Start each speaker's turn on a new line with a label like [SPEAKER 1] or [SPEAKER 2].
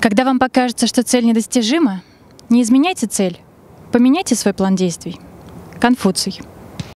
[SPEAKER 1] Когда вам покажется, что цель недостижима, не изменяйте цель, поменяйте свой план действий. Конфуций.